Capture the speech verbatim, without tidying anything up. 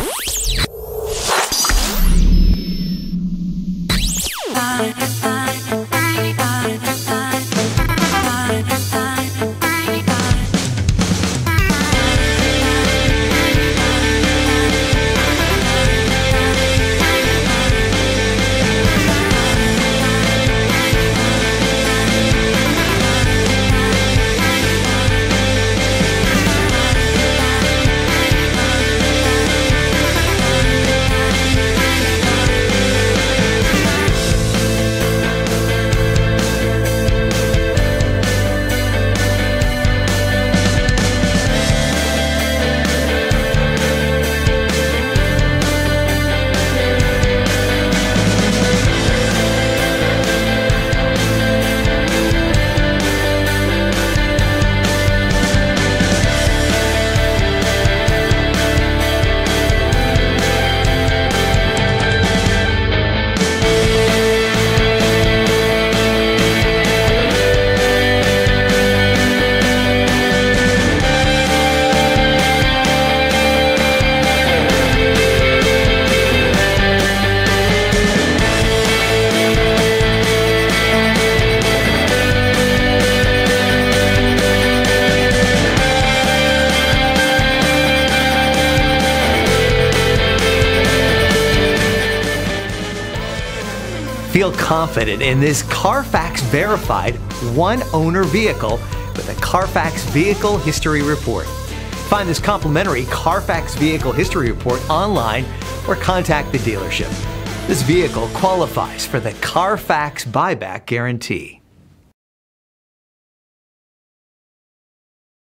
Feel confident in this Carfax verified one-owner vehicle with a Carfax Vehicle History Report. Find this complimentary Carfax Vehicle History Report online or contact the dealership. This vehicle qualifies for the Carfax Buyback Guarantee.